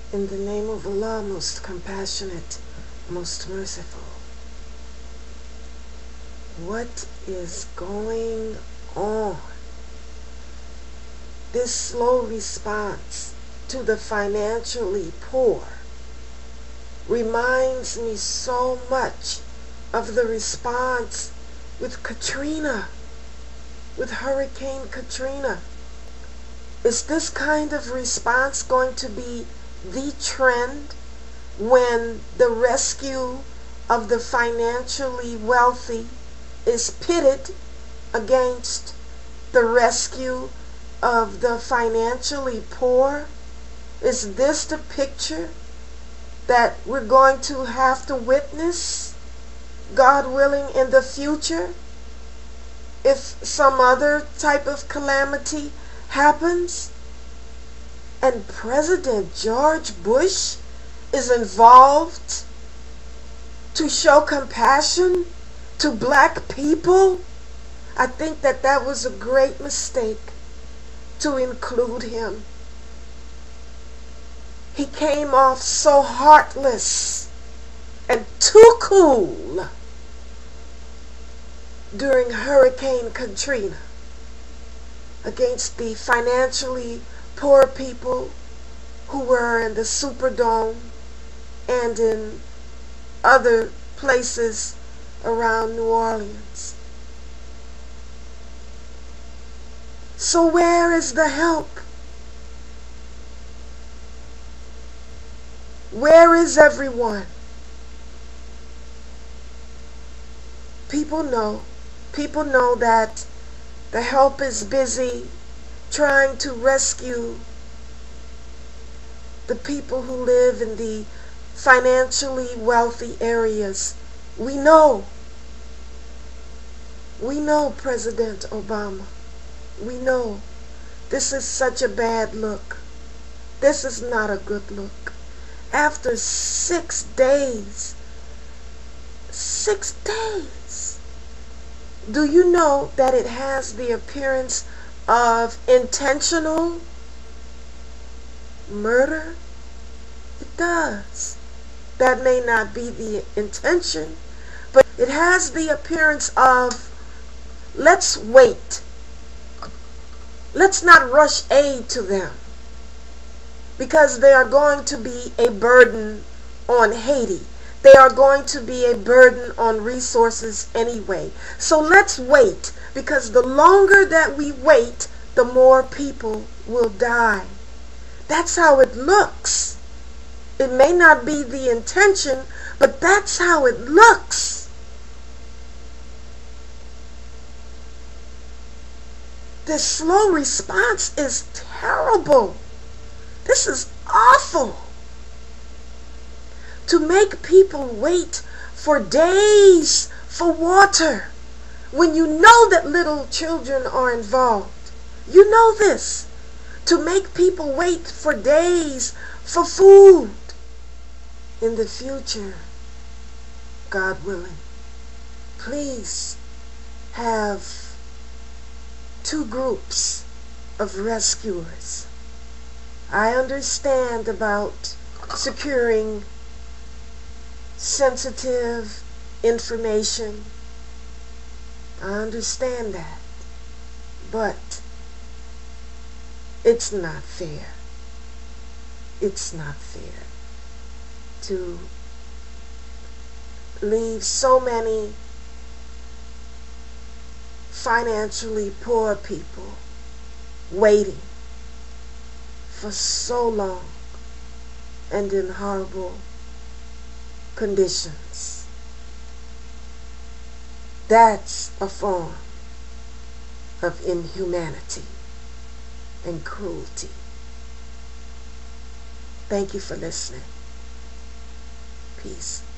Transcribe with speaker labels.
Speaker 1: In the name of Allah, most compassionate, most merciful. What is going on? This slow response to the financially poor reminds me so much of the response with Katrina, with Hurricane Katrina. Is this kind of response going to be the trend when the rescue of the financially wealthy is pitted against the rescue of the financially poor? Is this the picture that we're going to have to witness, God willing, in the future? If some other type of calamity happens, and President George Bush is involved to show compassion to black people, I think that that was a great mistake to include him. He came off so heartless and too cool during Hurricane Katrina against the financially poor people who were in the Superdome and in other places around New Orleans. So where is the help? Where is everyone? People know that the help is busy trying to rescue the people who live in the financially wealthy areas. We know, President Obama. We know this is such a bad look. This is not a good look. After 6 days, do you know that it has the appearance of intentional murder? It does. That may not be the intention, but it has the appearance of, let's wait. Let's not rush aid to them, because they are going to be a burden on Haiti. They are going to be a burden on resources anyway. So let's wait, because the longer that we wait, the more people will die. That's how it looks. It may not be the intention, but that's how it looks. This slow response is terrible. This is awful. To make people wait for days for water when you know that little children are involved. You know this. To make people wait for days for food. In the future, God willing, please have 2 groups of rescuers. I understand about securing sensitive information. I understand that. But it's not fair. It's not fair to leave so many financially poor people waiting for so long and in horrible conditions. That's a form of inhumanity and cruelty. Thank you for listening. Peace.